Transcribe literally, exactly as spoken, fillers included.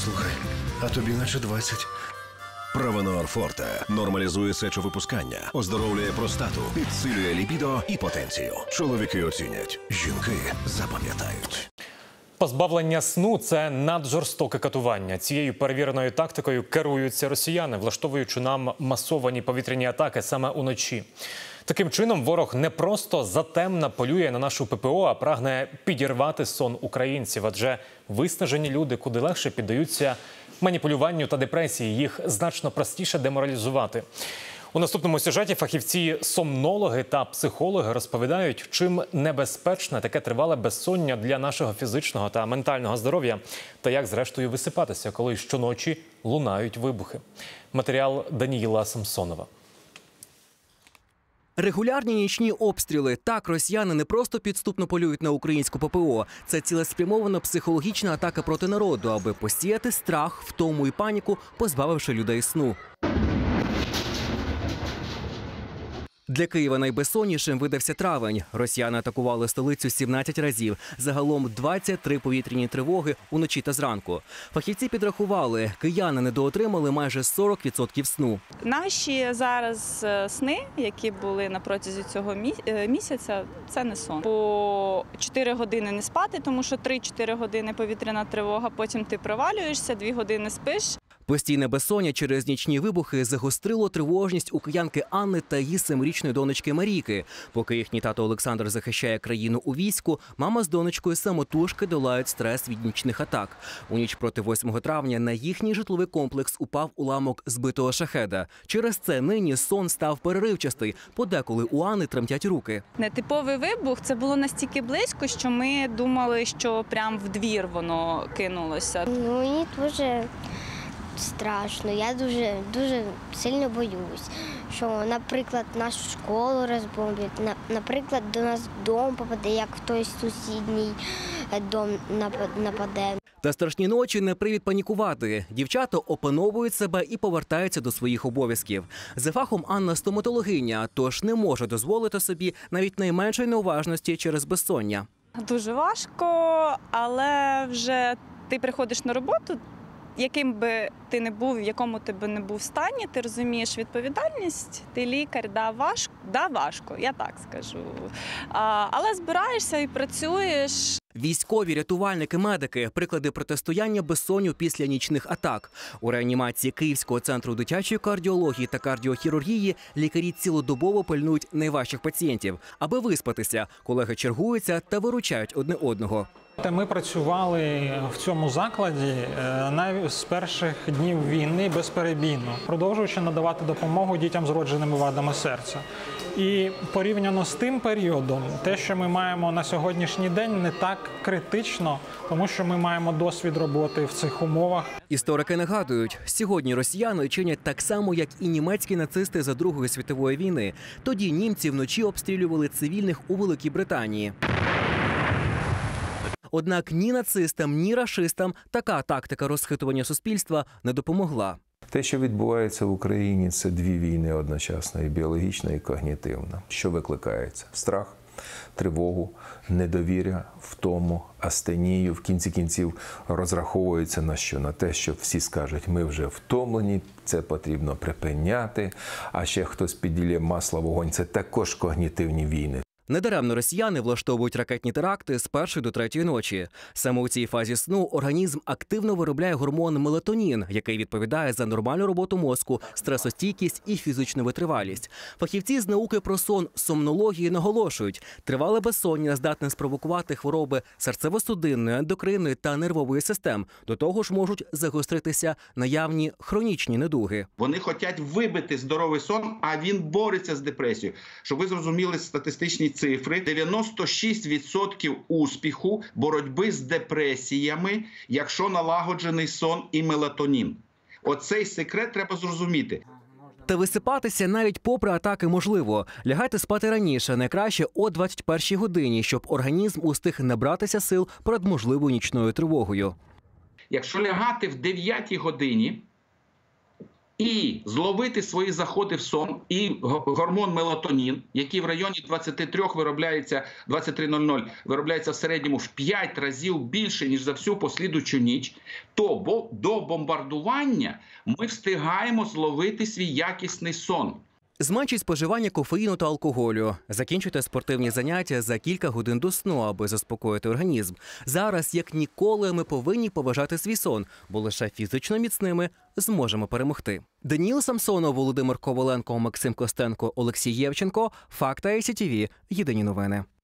Слухай, а тобі наче двадцять. Правонор Форте нормалізує сечовипускання, оздоровлює простату, підсилює лібідо і потенцію. Чоловіки оцінять, жінки запам'ятають. Позбавлення сну – це наджорстоке катування. Цією перевіреною тактикою керуються росіяни, влаштовуючи нам масовані повітряні атаки саме уночі. Таким чином, ворог не просто затемно полює на нашу ППО, а прагне підірвати сон українців. Адже виснажені люди куди легше піддаються маніпулюванню та депресії. Їх значно простіше деморалізувати. У наступному сюжеті фахівці-сомнологи та психологи розповідають, чим небезпечне таке тривале безсоння для нашого фізичного та ментального здоров'я, та як зрештою висипатися, коли щоночі лунають вибухи. Матеріал Даніїла Самсонова. Регулярні нічні обстріли. Так, росіяни не просто підступно полюють на українську ППО. Це цілеспрямована психологічна атака проти народу, аби посіяти страх, втому і паніку, позбавивши людей сну. Для Києва найбезсоннішим видався травень. Росіяни атакували столицю сімнадцять разів. Загалом двадцять три повітряні тривоги уночі та зранку. Фахівці підрахували, кияни недоотримали майже сорок відсотків сну. Наші зараз сни, які були на протязі цього місяця, це не сон. По чотири години не спати, тому що три-чотири години повітряна тривога, потім ти провалюєшся, дві години спиш. Постійне безсоння через нічні вибухи загострило тривожність у киянки Анни та її семирічної донечки Марійки. Поки їхній тато Олександр захищає країну у війську, мама з донечкою самотужки долають стрес від нічних атак. У ніч проти восьмого травня на їхній житловий комплекс упав уламок збитого шахеда. Через це нині сон став переривчастий, подеколи у Анни тремтять руки. Нетиповий вибух, це було настільки близько, що ми думали, що прямо в двір воно кинулося. Ну, мені дуже страшно, я дуже, дуже сильно боюсь, що, наприклад, нашу школу розбомблять, наприклад, до нас дом попаде, як в той сусідній дом нападе. Та страшні ночі не привід панікувати. Дівчата опановують себе і повертаються до своїх обов'язків. За фахом Анна стоматологиня, тож не може дозволити собі навіть найменшої неуважності через безсоння. Дуже важко, але вже ти приходиш на роботу, яким би ти не був, в якому ти би не був стані, ти розумієш відповідальність, ти лікар, да, важко, да, важко, я так скажу. А, але збираєшся і працюєш. Військові, рятувальники, медики – приклади протистояння безсонню після нічних атак. У реанімації Київського центру дитячої кардіології та кардіохірургії лікарі цілодобово пильнують найважчих пацієнтів. Аби виспатися, колеги чергуються та виручають одне одного. Ми працювали в цьому закладі навіть з перших днів війни безперебійно, продовжуючи надавати допомогу дітям з вродженими вадами серця. І порівняно з тим періодом, те, що ми маємо на сьогоднішній день, не так критично, тому що ми маємо досвід роботи в цих умовах. Історики нагадують, сьогодні росіяни чинять так само, як і німецькі нацисти за Другої світової війни. Тоді німці вночі обстрілювали цивільних у Великій Британії. Однак ні нацистам, ні рашистам така тактика розхитування суспільства не допомогла. Те, що відбувається в Україні, це дві війни одночасно, і біологічна, і когнітивна. Що викликається? Страх, тривогу, недовір'я, втому, астенію. В кінці кінців розраховується на що? На те, що всі скажуть, ми вже втомлені, це потрібно припиняти, а ще хтось піділє масло в вогонь. Це також когнітивні війни. Недаремно росіяни влаштовують ракетні теракти з першої до третьої ночі. Саме у цій фазі сну організм активно виробляє гормон мелатонін, який відповідає за нормальну роботу мозку, стресостійкість і фізичну витривалість. Фахівці з науки про сон сомнології наголошують, тривале безсоння здатне спровокувати хвороби серцево-судинної, ендокринної та нервової систем. До того ж можуть загостритися наявні хронічні недуги. Вони хочуть вибити здоровий сон, а він бореться з депресією. Щоб ви зрозуміли статистичні цифри, дев'яносто шість відсотків успіху боротьби з депресіями, якщо налагоджений сон і мелатонін. Оцей секрет треба зрозуміти. Та висипатися навіть попри атаки можливо. Лягайте спати раніше, найкраще о двадцять першій годині, щоб організм устиг набратися сил перед можливою нічною тривогою. Якщо лягати в дев'ятій годині, і зловити свої заходи в сон, і гормон мелатонін, який в районі двадцяти трьох виробляється, двадцять три нуль нуль, виробляється в середньому в п'ять разів більше, ніж за всю послідуючу ніч, то бо до бомбардування ми встигаємо зловити свій якісний сон. Зменшіть споживання кофеїну та алкоголю. Закінчуйте спортивні заняття за кілька годин до сну, аби заспокоїти організм. Зараз, як ніколи, ми повинні поважати свій сон, бо лише фізично міцними зможемо перемогти. Даніл Самсонов, Володимир Коваленко, Максим Костенко, Олексій Євченко. Факти ай сі ті ві. Єдині новини.